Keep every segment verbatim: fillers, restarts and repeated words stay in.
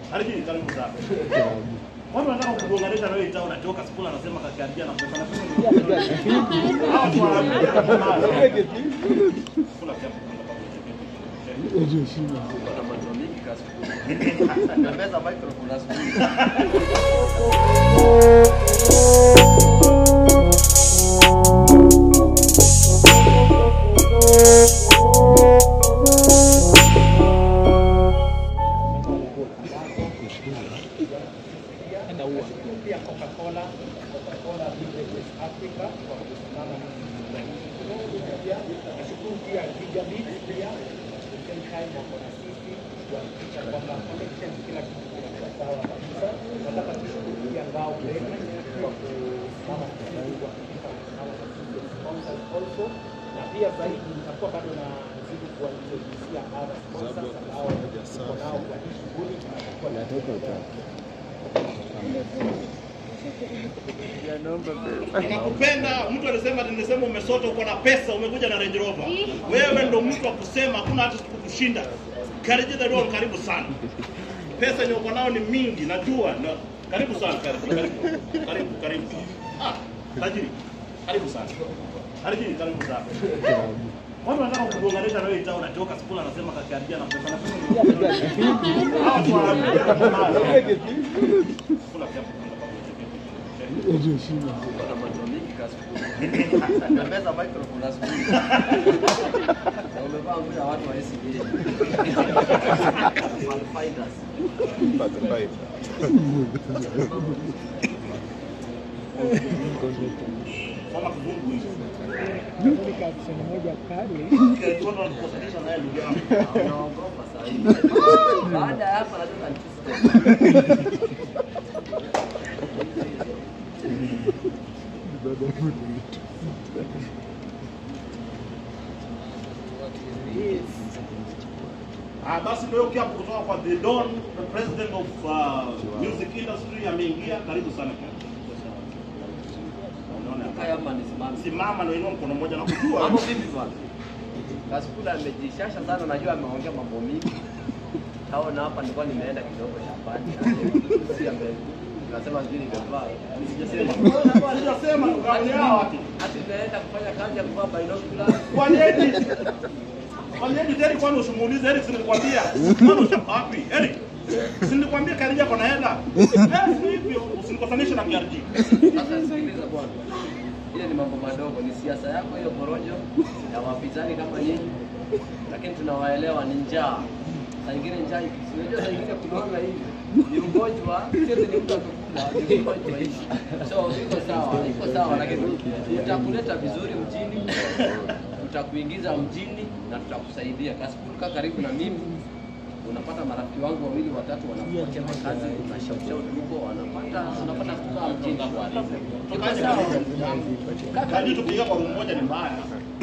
Alijini karibu sana. Watu wanataka kugonganisha na wewe ita unatoka skuli anasema kakiambia na pesa na hawa tu wanaambia kula kiapo ndio shida kwa matroniki kasi na meza microphone asili pia Coca-Cola, Coca-Cola Business Africa kwa kusimama na pia nashukuru pia Gigabit pia same time wako na sisi kuhakikisha kwamba connections kila kitu kinakuwa sawa kabisa. Nataka tushukuru pia ngao mbele kwa kusimama na sisi kuhakikisha wanasimama na sisi sponsors also, na pia zaidi nitakuwa bado na zidi kuwaintroducia other sponsors ambao tuko nao kwa hii shughuli tunakuwa na nakupenda. Mtu alisema nilisema umesota uko na pesa umekuja na Range Rover. Wewe ndo mtu wa kusema hakuna hata kukushinda. Karibu dada, karibu sana. Pesa yenye uko nao ni mingi najua. Na karibu sana, karibu karibu. Karibu karibu. Ah, tajiri. Karibu sana. Karibu karibu sana. Watu wanataka kugonganisha na wewe ita unatoka skuli anasema kakiambia na pesa na hawa tu wanaambia kula kiapo ndio shida kwa matroniki kasi na meza microphone asili na umevaa nguo ya watu wa S E Fighters but fight kama kuvungu hizo ni caption moja kali kwa ndo anakusanisha naye ndugu yangu anaogopa sasa hivi baada ya hapa lazima nitiste Ah, basi ndio kiapo kutoka kwa the Don, the president of uh, music industry ameingia. Karibu sana kwa. Unaona haya hapa ni simama. Simama na inua mkono mmoja na kujua. Mambo vipi bwana? Kasikula amejishasha sana, najua ameongea mambo mingi. Hao na hapa nilikuwa nimeenda kidogo shambani. Si ame nasema zili ngavaa. Nisijasema. Nisijasema ngao yao wapi? Ati naenda kufanya kazi ya kuvaa binocular. Kwa nini? Kwa nini tena kwani usimuulize Eric, sinikwambia? Mbona uchapapi? Eric, sinikwambia karija kwa naenda. Eh, hivyo usinikosanishe na K R G. Sasa sikiliza bwana. Ile ni mambo madogo, ni siasa yako hiyo porojo ya wapinzani kama nyinyi. Lakini tunawaelewa ni njaa. Saa nyingine njaa unajua saa nyingine kunaona hivi. Ni ugonjwa, sio ni mtu akukula, ni ugonjwa hivi. So iko sawa, iko sawa lakini tutakuleta vizuri mjini. Tutakuingiza mjini na tutakusaidia. Kasipulika karibu na mimi. Unapata marafiki wangu wawili watatu wanakuachia kazi, unashauri huko wanapata unapata kukaa mjini kwa hiyo. Iko sawa. Kadi tukiingia kwa room moja ni mbaya.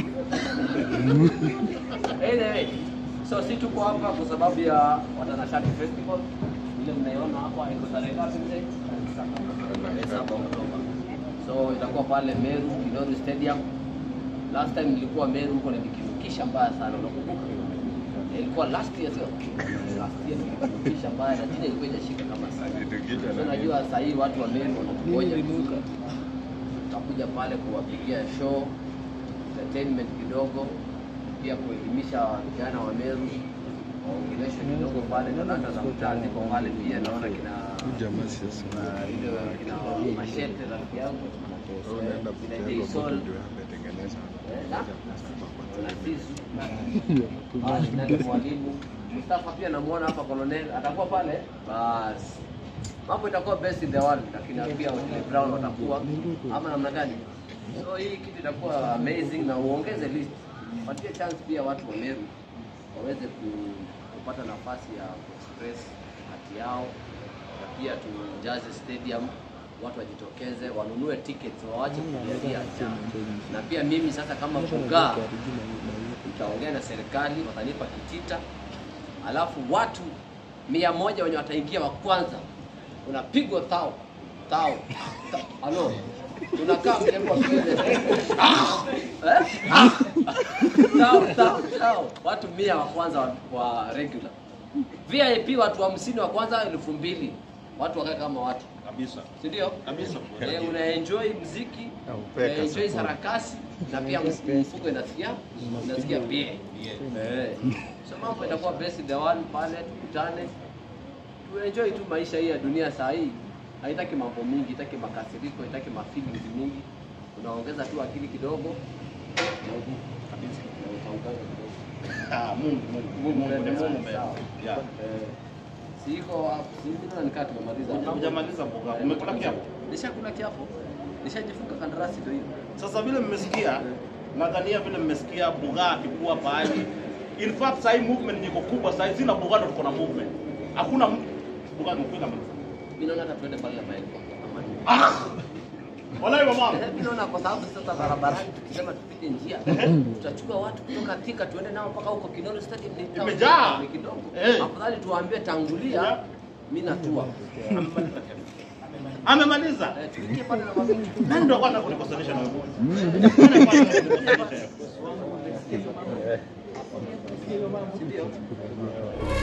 Anyway, so si tuko hapa kwa sababu ya Watanashati Festival. Ile mnaiona hapa iko tarehe ngapi mzee? saba Oktoba. So itakuwa pale Meru Kidori Stadium. Last time nilikuwa Meru huko nilikirukisha mbaya sana, unakumbuka? Ilikuwa last year sio? Last year nilikirukisha mbaya na jina ilikuwa inashika kama sana. So najua sasa hii watu wa Meru wanakuja inuka. Tutakuja pale kuwapigia show, entertainment kidogo, pia kuelimisha vijana wa Meru. Waongeleshe kidogo pale talanta za mtaa ziko pale pia naona kina jamaa sasa. Ndio kina mashete rafiki yangu. Unaenda kutengeneza kutengeneza. Na mwalimu Mustafa pia namuona hapa Colonel atakuwa pale. Bas. Mambo itakuwa best in the world, lakini pia wale Brown watakuwa ama namna gani? So hii kitu itakuwa amazing na uongeze list. Patie chance pia watu wa Meru waweze kupata nafasi ya express hati yao, na pia tujaze stadium, watu wajitokeze wanunue tickets waache kujalia jana. Na pia mimi sasa kama kugaa nitaongea na serikali watanipa kitita, alafu watu mia moja wenye wataingia wa kwanza unapigwa tao tao halo unakaa mlembo wa mbele eh tao tao tao watu mia wa kwanza wa regular V I P watu hamsini wa kwanza elfu mbili. Watu wakae kama watu. Kabisa. Si ndio? Kabisa. Eh, una enjoy muziki, una enjoy sarakasi na pia mfuko inasikia, inasikia pia. Eh. So mambo itakuwa best the one pale tukutane. Tu enjoy tu maisha hii ya dunia saa hii. Haitaki mambo mingi, haitaki makasiriko, haitaki mafeelings mingi. Unaongeza tu akili kidogo. Kabisa. Ah, Mungu, Mungu, Mungu, Mungu. Yeah. Siko sisi na nikaa tumemaliza. Hujamaliza mboga. Umekula kiapo? Nishakula kiapo. Nishajifunga kandarasi ndio hiyo. Sasa vile mmesikia, nadhania vile mmesikia Buga akikuwa pahali. In fact sai movement niko kubwa sai zina Buga ndo tuko na movement. Hakuna Buga mpika mbele. Mimi naona hata tuende pale na maeleko. Ah! Wallahi mama. Mimi naona kwa sababu sasa barabarani tukisema tupite njia, tutachukua watu kutoka Thika tuende nao mpaka huko Kinolo Stadium ni imejaa kidogo. Hey. Afadhali tuwaambie tangulia, yeah. Mimi natua. Amemaliza. Eh, tuingie pale na mabiki. Nani ndo kwanza kunikosanisha na wewe? Ndio.